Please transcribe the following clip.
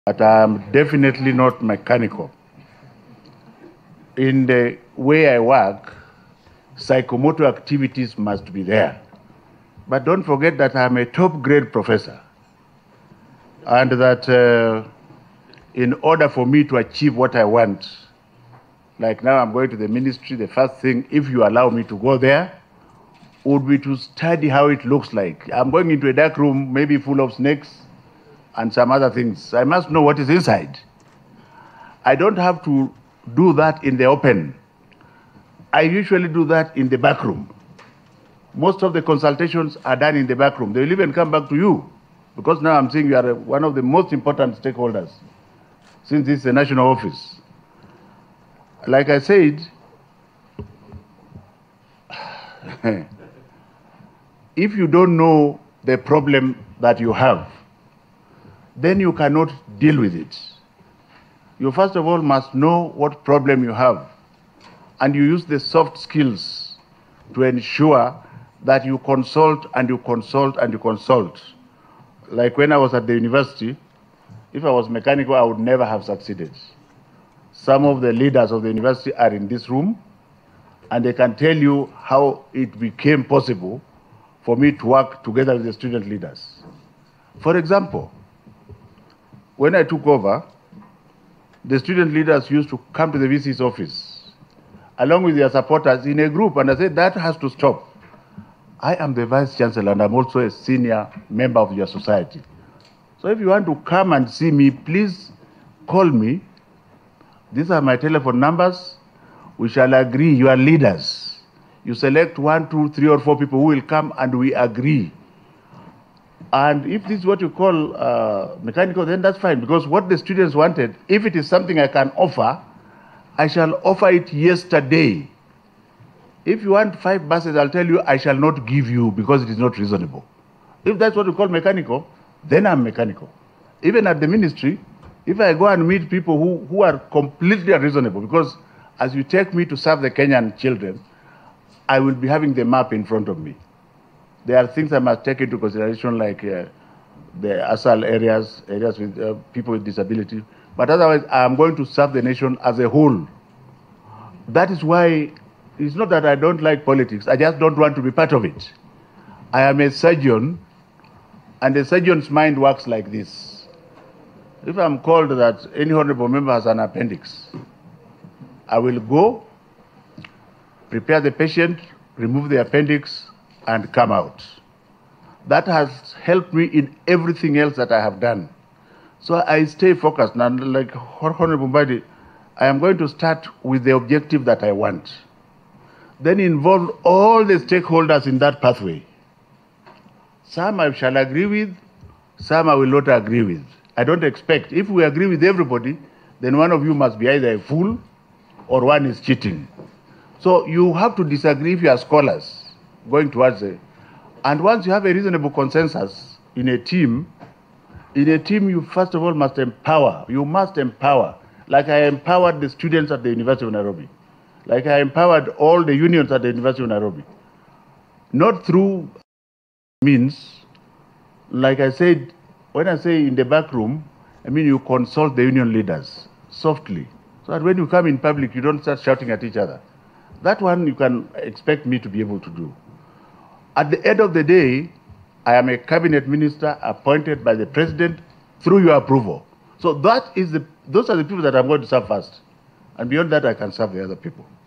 But I'm definitely not mechanical. In the way I work, psychomotor activities must be there. But don't forget that I'm a top grade professor, and that in order for me to achieve what I want, like now I'm going to the ministry, the first thing, if you allow me to go there, would be to study how it looks like. I'm going into a dark room, maybe full of snakes and some other things. I must know what is inside. I don't have to do that in the open. I usually do that in the back room. Most of the consultations are done in the back room. They will even come back to you, because now I'm saying you are one of the most important stakeholders, since this is a national office. Like I said, if you don't know the problem that you have, then you cannot deal with it. You first of all must know what problem you have, and you use the soft skills to ensure that you consult and you consult and you consult. Like when I was at the university, if I was mechanical, I would never have succeeded. Some of the leaders of the university are in this room, and they can tell you how it became possible for me to work together with the student leaders. For example, when I took over, the student leaders used to come to the VC's office along with their supporters in a group, and I said, that has to stop. I am the Vice Chancellor, and I'm also a senior member of your society. So if you want to come and see me, please call me. These are my telephone numbers. We shall agree, you are leaders. You select 1, 2, 3, or 4 people who will come, and we agree. And if this is what you call mechanical, then that's fine, because what the students wanted, if it is something I can offer, I shall offer it yesterday. If you want 5 buses, I'll tell you I shall not give you because it is not reasonable. If that's what you call mechanical, then I'm mechanical. Even at the ministry, if I go and meet people who are completely unreasonable, because as you take me to serve the Kenyan children, I will be having the map in front of me. There are things I must take into consideration, like the ASAL areas with people with disability. But otherwise, I am going to serve the nation as a whole. That is why it's not that I don't like politics. I just don't want to be part of it. I am a surgeon, and a surgeon's mind works like this. If I'm called that any honorable member has an appendix, I will go, prepare the patient, remove the appendix, and come out. That has helped me in everything else that I have done. So I stay focused. Now, like Honorable Mbadi, I am going to start with the objective that I want. Then involve all the stakeholders in that pathway. Some I shall agree with, some I will not agree with. I don't expect, if we agree with everybody, then one of you must be either a fool or one is cheating. So you have to disagree if you are scholars going towards it. And once you have a reasonable consensus in a team, you first of all must empower. You must empower. Like I empowered the students at the University of Nairobi. Like I empowered all the unions at the University of Nairobi. Not through means, like I said, when I say in the back room, I mean you consult the union leaders softly, so that when you come in public, you don't start shouting at each other. That one you can expect me to be able to do. At the end of the day, I am a cabinet minister appointed by the president through your approval. So those are the people that I'm going to serve first. And beyond that, I can serve the other people.